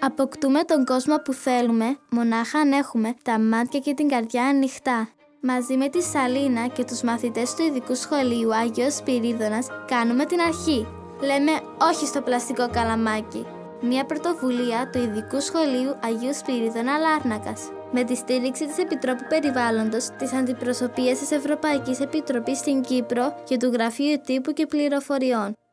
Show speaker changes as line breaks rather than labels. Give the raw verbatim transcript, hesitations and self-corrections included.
Αποκτούμε τον κόσμο που θέλουμε μονάχα αν έχουμε τα μάτια και την καρδιά ανοιχτά. Μαζί με τη Σαλίνα και τους μαθητές του ειδικού σχολείου Άγιος Σπυρίδωνας κάνουμε την αρχή. Λέμε όχι στο πλαστικό καλαμάκι. Μια πρωτοβουλία του ειδικού σχολείου Αγίου Σπυρίδωνα Λάρνακας. Με τη στήριξη της Επιτρόπου Περιβάλλοντος, της Αντιπροσωπείας της Ευρωπαϊκής Επιτροπής στην Κύπρο και του Γραφείου Τύπου και Πληροφοριών.